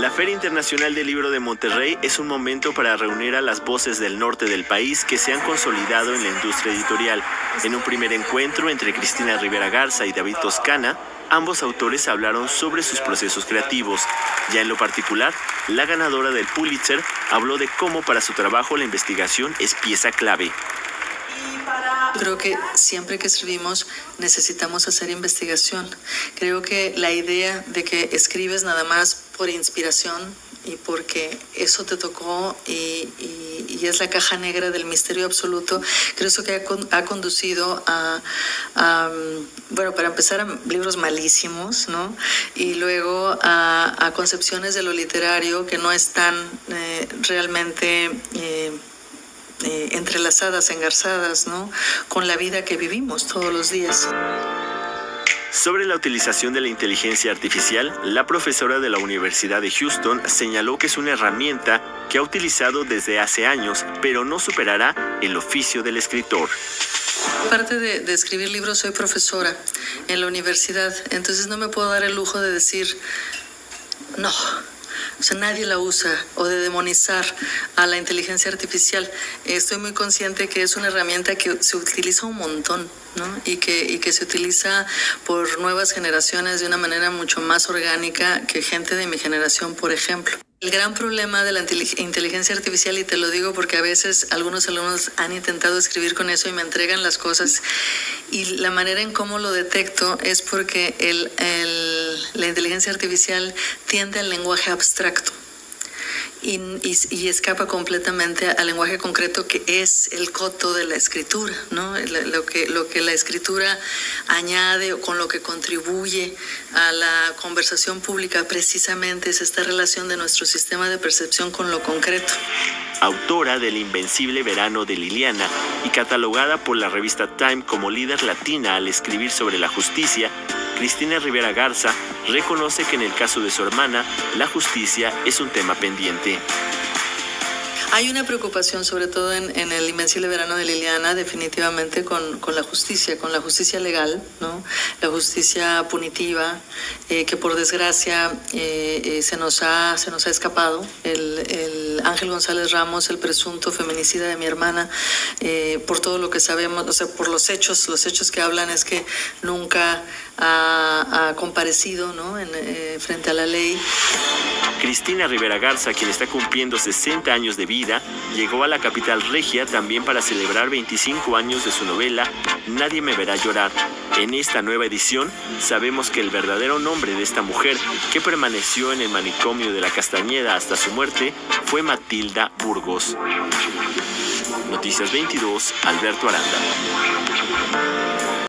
La Feria Internacional del Libro de Monterrey es un momento para reunir a las voces del norte del país que se han consolidado en la industria editorial. En un primer encuentro entre Cristina Rivera Garza y David Toscana, ambos autores hablaron sobre sus procesos creativos. Ya en lo particular, la ganadora del Pulitzer habló de cómo para su trabajo la investigación es pieza clave. Creo que siempre que escribimos necesitamos hacer investigación. Creo que la idea de que escribes nada más por inspiración y porque eso te tocó y es la caja negra del misterio absoluto, creo que ha conducido bueno, para empezar, a libros malísimos, ¿no? Y luego a concepciones de lo literario que no están realmente entrelazadas, engarzadas, ¿no?, con la vida que vivimos todos los días. Sobre la utilización de la inteligencia artificial, la profesora de la Universidad de Houston señaló que es una herramienta que ha utilizado desde hace años, pero no superará el oficio del escritor. Aparte de escribir libros, soy profesora en la universidad, entonces no me puedo dar el lujo de decir no. O sea, nadie la usa, o de demonizar a la inteligencia artificial. Estoy muy consciente que es una herramienta que se utiliza un montón, ¿no? Y que se utiliza por nuevas generaciones de una manera mucho más orgánica que gente de mi generación, por ejemplo. El gran problema de la inteligencia artificial, y te lo digo porque a veces algunos alumnos han intentado escribir con eso y me entregan las cosas, y la manera en cómo lo detecto es porque la inteligencia artificial tiende al lenguaje abstracto y escapa completamente al lenguaje concreto, que es el coto de la escritura, ¿no? Lo que la escritura añade o con lo que contribuye a la conversación pública precisamente es esta relación de nuestro sistema de percepción con lo concreto. Autora del Invencible Verano de Liliana y catalogada por la revista Time como líder latina al escribir sobre la justicia, Cristina Rivera Garza reconoce que en el caso de su hermana, la justicia es un tema pendiente. Hay una preocupación, sobre todo en el Invencible Verano de Liliana, definitivamente con la justicia legal, ¿no? La justicia punitiva, que por desgracia se nos ha escapado. El Ángel González Ramos, el presunto feminicida de mi hermana, por todo lo que sabemos, o sea, por los hechos que hablan, es que nunca ha comparecido, ¿no?, frente a la ley. Cristina Rivera Garza, quien está cumpliendo 60 años de vida, llegó a la capital regia también para celebrar 25 años de su novela Nadie me verá llorar. En esta nueva edición sabemos que el verdadero nombre de esta mujer, que permaneció en el manicomio de la Castañeda hasta su muerte, fue Matilda Burgos. Noticias 22, Alberto Aranda.